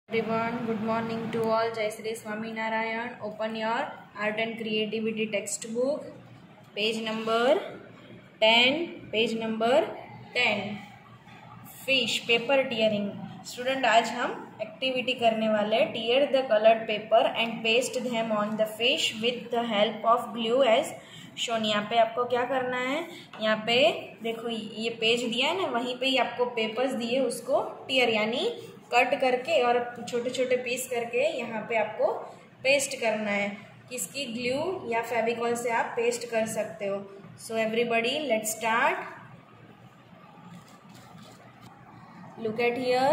Everyone, good morning to all. Jai Shri Swami Narayan. Open your Art and Creativity textbook. Page number 10. Page number 10. Fish paper tearing. Student, आज हम activity करने वाले tear the colored paper and paste them on the fish with the help of glue as shown. यहाँ पे आपको क्या करना है, यहाँ पे देखो ये पेज दिया है ना, वहीं पे ही आपको पेपर्स दिए, उसको टीयर यानी कट करके और छोटे छोटे पीस करके यहाँ पे आपको पेस्ट करना है. किसकी, ग्लू या फेविकॉल से आप पेस्ट कर सकते हो. So everybody let's start. Look at here.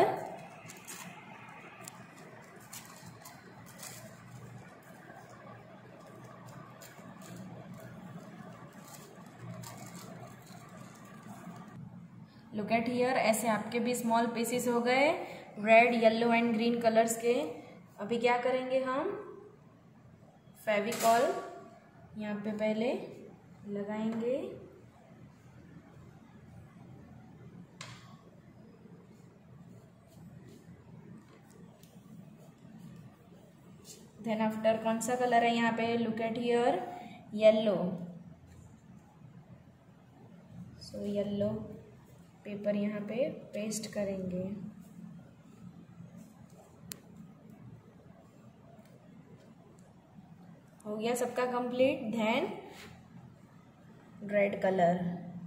Look at here. ऐसे आपके भी स्मॉल पीसेस हो गए red, yellow and green colours के. अभी क्या करेंगे हम, फेविकॉल यहाँ पे पहले लगाएंगे. देन आफ्टर कौन सा कलर है यहाँ पे, look at here, yellow. So yellow paper यहाँ पे पेस्ट करेंगे. हो गया सबका complete. Then red colour.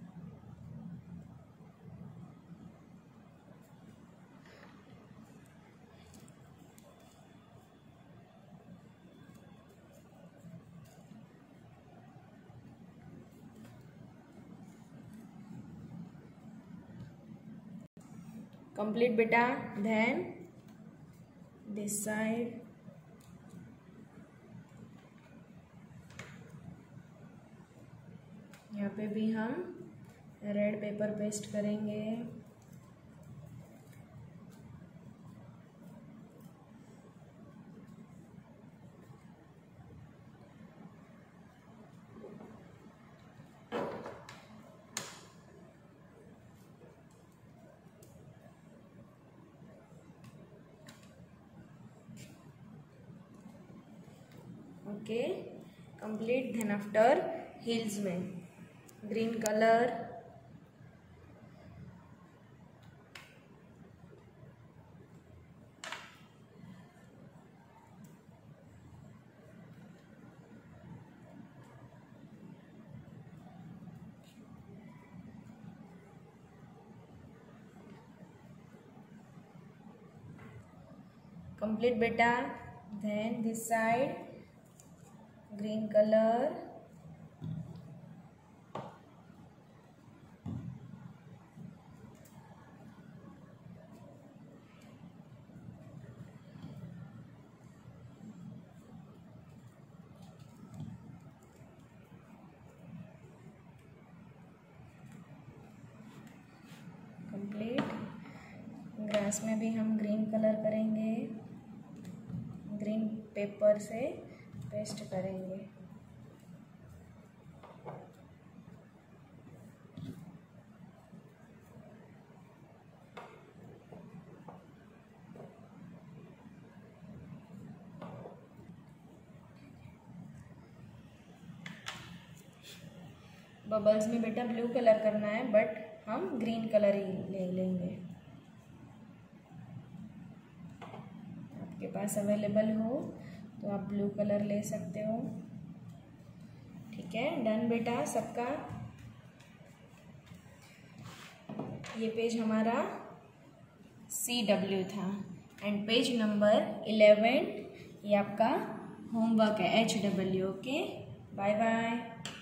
Complete बेटा. Then this side. यहाँ पे भी हम रेड पेपर पेस्ट करेंगे. Okay complete. Then after hills में ग्रीन कलर. कंप्लीट बेटा. Then this side green colour. Complete. Grass में भी हम ग्रीन कलर करेंगे, ग्रीन पेपर से पेस्ट करेंगे. बबल्स में बेटा ब्लू कलर करना है, बट हम ग्रीन कलर ही ले लेंगे. आपके पास अवेलेबल हो तो आप ब्लू कलर ले सकते हो. ठीक है, डन बेटा सबका. ये पेज हमारा CW था एंड पेज नंबर 11 ये आपका होमवर्क है HW. Okay, bye bye.